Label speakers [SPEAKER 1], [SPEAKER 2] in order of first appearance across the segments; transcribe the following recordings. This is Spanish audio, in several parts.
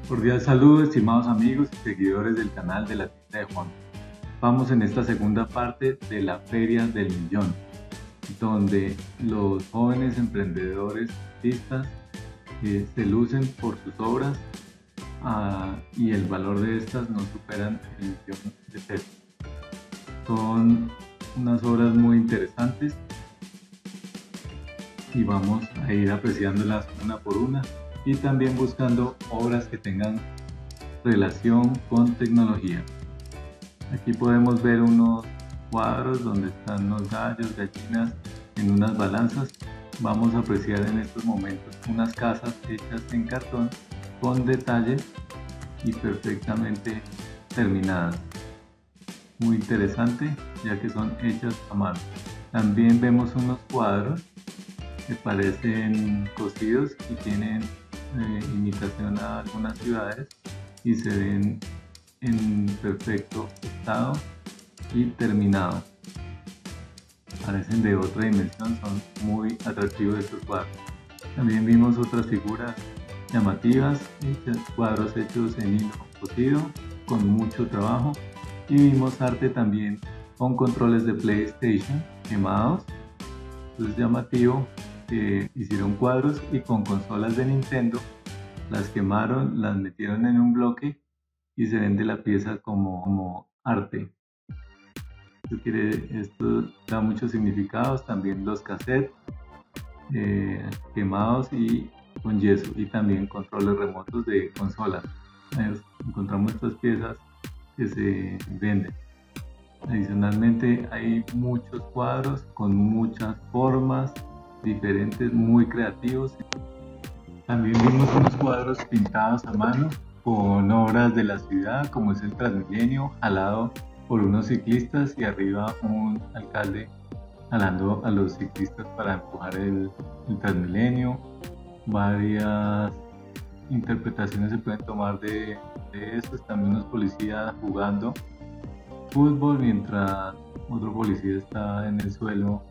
[SPEAKER 1] Cordial saludo, estimados amigos y seguidores del canal de la tienda de Juan. Vamos en esta segunda parte de la Feria del Millón, donde los jóvenes emprendedores, artistas, se lucen por sus obras y el valor de estas no superan el millón de pesos. Son unas obras muy interesantes y vamos a ir apreciándolas una por una y también buscando obras que tengan relación con tecnología. Aquí podemos ver unos cuadros donde están los gallos, gallinas en unas balanzas. Vamos a apreciar en estos momentos unas casas hechas en cartón con detalle y perfectamente terminadas. Muy interesante, ya que son hechas a mano. También vemos unos cuadros que parecen cosidos y tienen imitación a algunas ciudades y se ven en perfecto estado y terminado. Parecen de otra dimensión, son muy atractivos estos cuadros. También vimos otras figuras llamativas, cuadros hechos en hilo cosido con mucho trabajo, y vimos arte también con controles de PlayStation quemados. Es llamativo que hicieron cuadros y con consolas de Nintendo las quemaron, las metieron en un bloque y se vende la pieza como arte. Esto da muchos significados. También los cassettes quemados y con yeso, y también controles remotos de consolas. Encontramos estas piezas que se venden. Adicionalmente hay muchos cuadros con muchas formas diferentes, muy creativos. También vimos unos cuadros pintados a mano con obras de la ciudad, como es el Transmilenio, jalado por unos ciclistas, y arriba un alcalde jalando a los ciclistas para empujar el Transmilenio. Varias interpretaciones se pueden tomar de estos. También unos policías jugando fútbol mientras otro policía está en el suelo,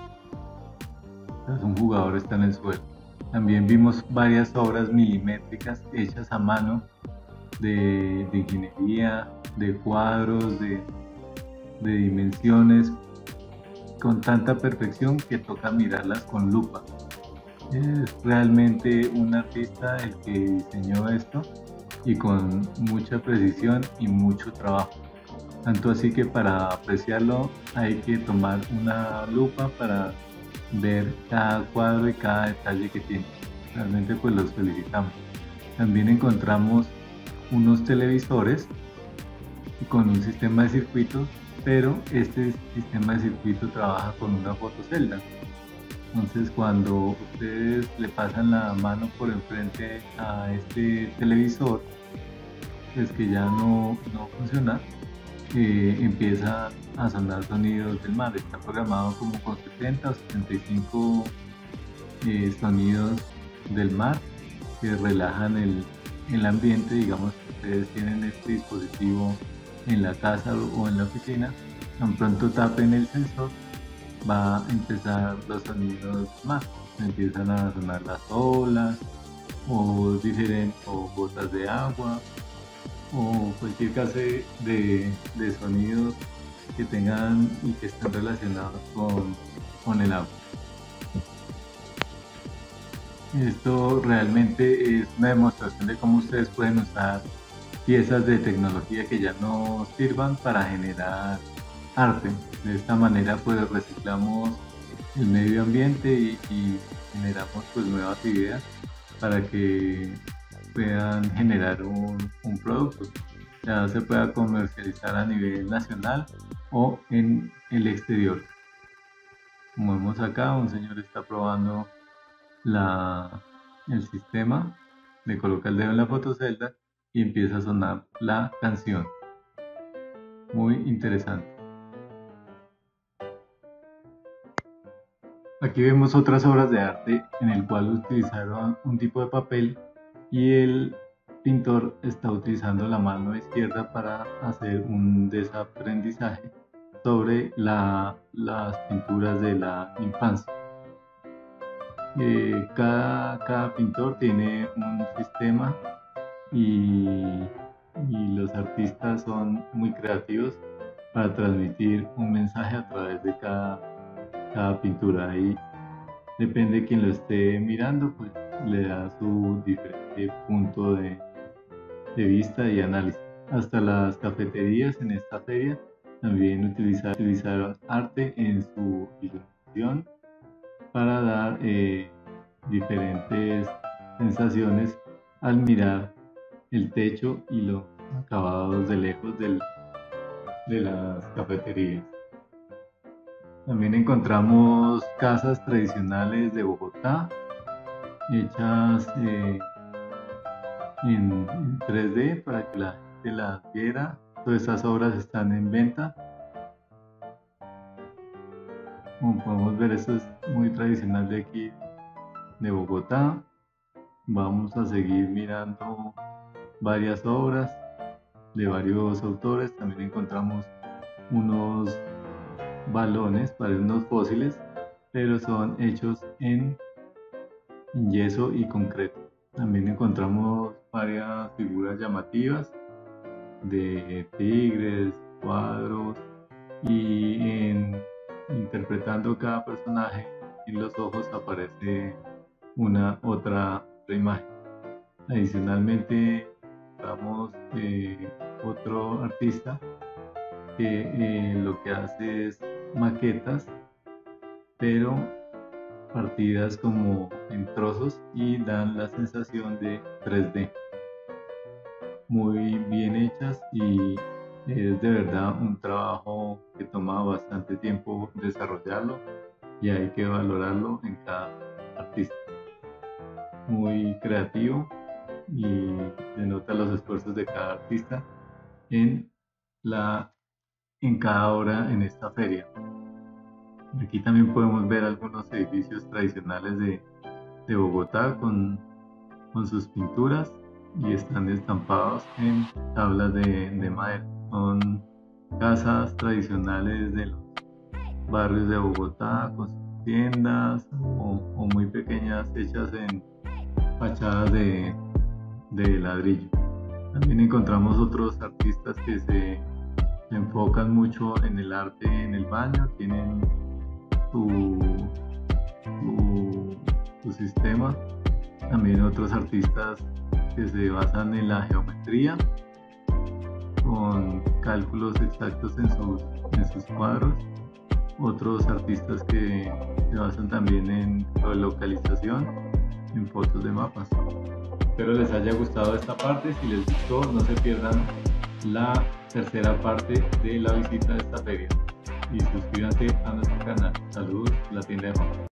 [SPEAKER 1] un jugador está en el suelo. También vimos varias obras milimétricas hechas a mano de ingeniería, de cuadros, de dimensiones, con tanta perfección que toca mirarlas con lupa. Es realmente un artista el que diseñó esto, y con mucha precisión y mucho trabajo. Tanto así que para apreciarlo hay que tomar una lupa para ver cada cuadro y cada detalle que tiene. Realmente pues los felicitamos. También encontramos unos televisores con un sistema de circuitos, pero este sistema de circuito trabaja con una fotocelda. Entonces cuando ustedes le pasan la mano por enfrente a este televisor, pues que ya no funciona, empieza a sonar sonidos del mar. Está programado como con 70 o 75 sonidos del mar que relajan el ambiente. Digamos que ustedes tienen este dispositivo en la casa o en la oficina, tan pronto tapen el sensor, va a empezar los sonidos más. Empiezan a sonar las olas o gotas de agua o cualquier clase de sonidos que tengan y que estén relacionados con el agua. Esto realmente es una demostración de cómo ustedes pueden usar piezas de tecnología que ya no sirvan para generar arte. De esta manera pues reciclamos el medio ambiente y generamos pues nuevas ideas para que puedan generar un producto, ya se pueda comercializar a nivel nacional o en el exterior. Como vemos acá, un señor está probando el sistema, le coloca el dedo en la fotocelda y empieza a sonar la canción. Muy interesante. Aquí vemos otras obras de arte en el cual utilizaron un tipo de papel, y el pintor está utilizando la mano izquierda para hacer un desaprendizaje sobre las pinturas de la infancia. Cada pintor tiene un sistema y, y los artistas son muy creativos para transmitir un mensaje a través de cada pintura. Y depende de quien lo esté mirando, pues le da su diferente punto de vista y análisis. Hasta las cafeterías en esta feria también utilizaron arte en su iluminación para dar diferentes sensaciones al mirar el techo y los acabados de lejos de las cafeterías. También encontramos casas tradicionales de Bogotá hechas en 3D para que la gente las viera. Todas estas obras están en venta. Como podemos ver, esto es muy tradicional de aquí, de Bogotá. Vamos a seguir mirando varias obras de varios autores. También encontramos unos balones, parecen unos fósiles, pero son hechos en yeso y concreto. También encontramos varias figuras llamativas de tigres, cuadros, y interpretando cada personaje en los ojos aparece otra imagen. Adicionalmente encontramos otro artista que lo que hace es maquetas, pero partidas como en trozos y dan la sensación de 3D. Muy bien hechas y es de verdad un trabajo que toma bastante tiempo desarrollarlo y hay que valorarlo en cada artista. Muy creativo y denota los esfuerzos de cada artista en cada obra en esta feria. Aquí también podemos ver algunos edificios tradicionales de Bogotá con sus pinturas y están estampados en tablas de madera. Son casas tradicionales de los barrios de Bogotá con sus tiendas o muy pequeñas hechas en fachadas de ladrillo. También encontramos otros artistas que se enfocan mucho en el arte en el baño, tienen su sistema. También otros artistas que se basan en la geometría con cálculos exactos en sus cuadros. Otros artistas que se basan también en localización, en fotos de mapas. Espero les haya gustado esta parte. Si les gustó, no se pierdan la tercera parte de la visita de esta feria y suscríbanse a nuestro canal. Saludos, la tienda de Juan.